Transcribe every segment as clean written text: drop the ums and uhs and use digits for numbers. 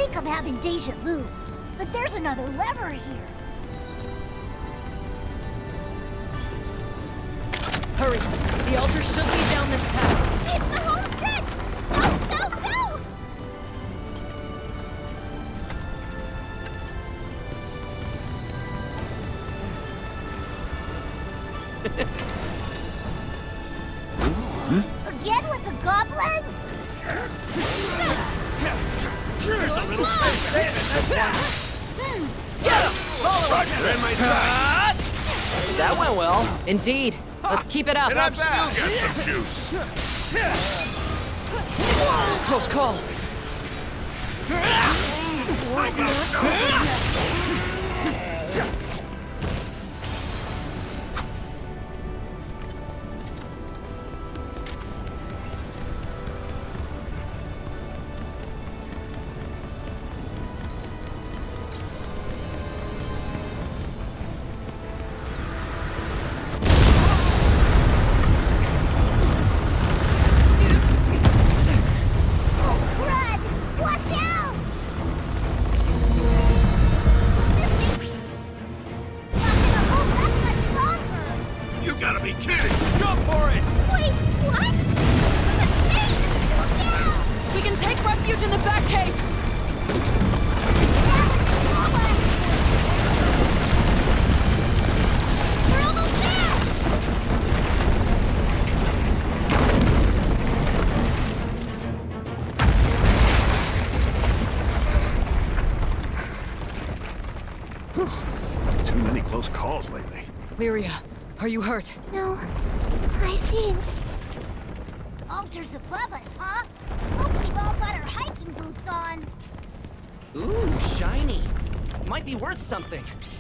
think I'm having deja vu, but there's another lever here. Hurry! The altar should lead down this path. It's the home stretch! Go, go, go! Again with the goblins? There's a little fish saving this one. Get him! Roger, in my sight. That went well. Indeed. Let's keep it up. And I've still got some juice. Close call. Too many close calls lately. Lyria, are you hurt? No, I think... Altar's above us, huh? Hope we've all got our hiking boots on. Ooh, shiny. Might be worth something.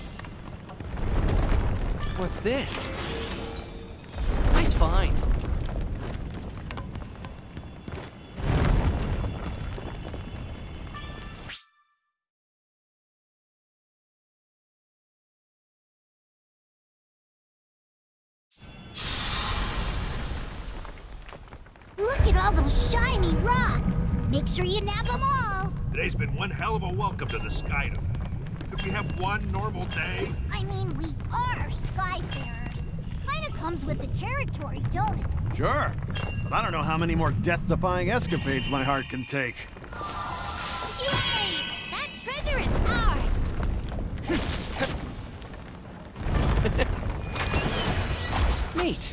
What's this? Nice find. Look at all those shiny rocks! Make sure you nab them all! Today's been one hell of a welcome to the Skydom. Could we have one normal day? I mean, we are Skyfarers. Kinda comes with the territory, don't it? Sure, but I don't know how many more death-defying escapades my heart can take. Yay! That treasure is ours! Neat.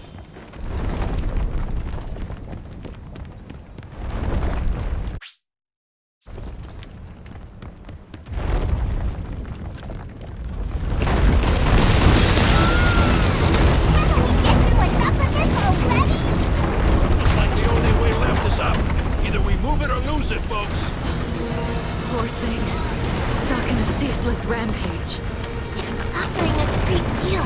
Poor thing. Stuck in a ceaseless rampage. It's suffering a great deal.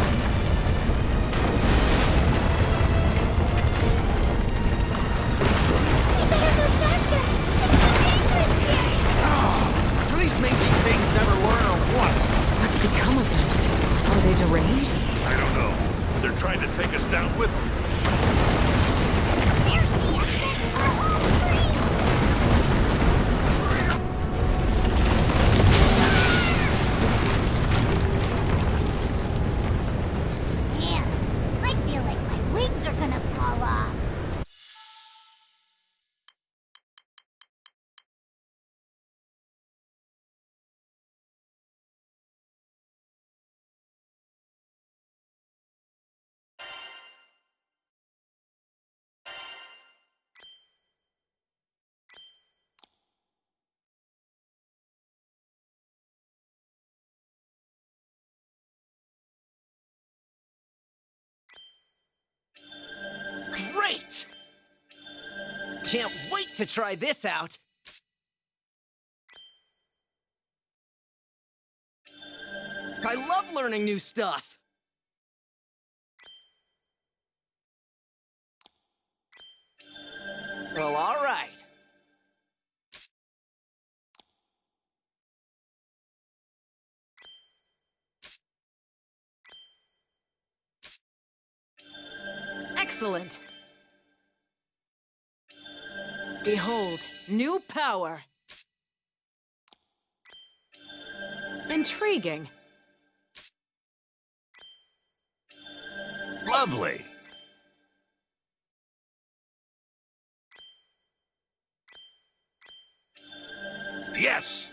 We better go faster! It's so dangerous here! Do these mangy things never learn or what? What's become of them? Are they deranged? I don't know. They're trying to take us down with them. There's the exit! We're all free! Man, I feel like my wings are gonna fall off. Great! Can't wait to try this out. I love learning new stuff. Well, all right. Excellent. Behold, new power. Intriguing. Lovely. Yes.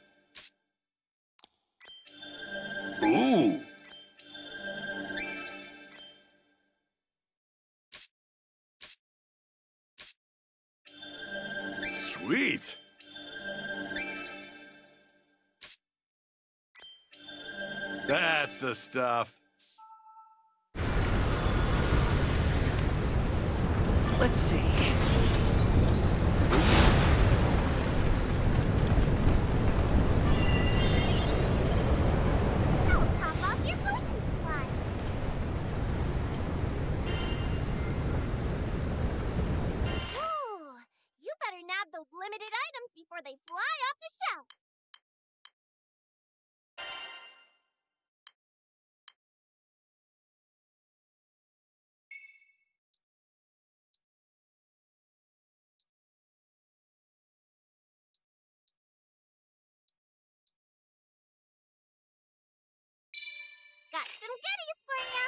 Ooh. Sweet. That's the stuff. Let's see. Don't pop off your potion supply. Ooh, you better nab those limited items before they fly off the shelf. Got some goodies for you.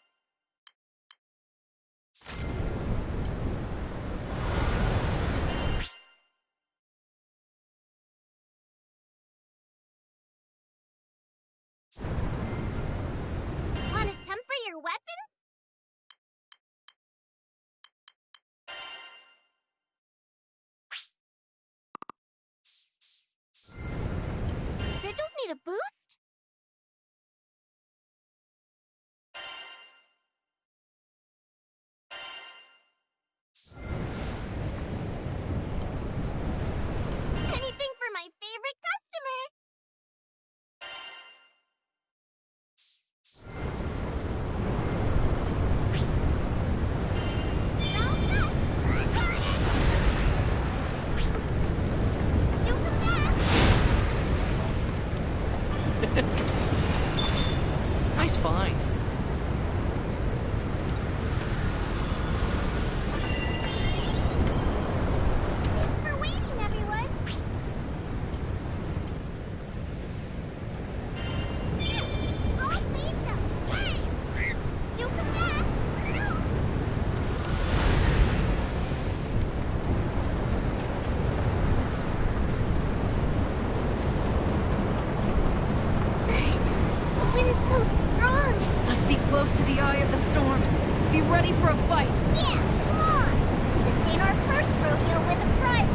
Want to temper your weapons? Vigils need a boost? Anything for my favorite customer. Nice find. Thanks for waiting, everyone. All saved up. Yay! You come back. The wind's so strong. Must be close to the eye of the storm. Be ready for a fight. Yeah, come on. This ain't our first rodeo with a primal.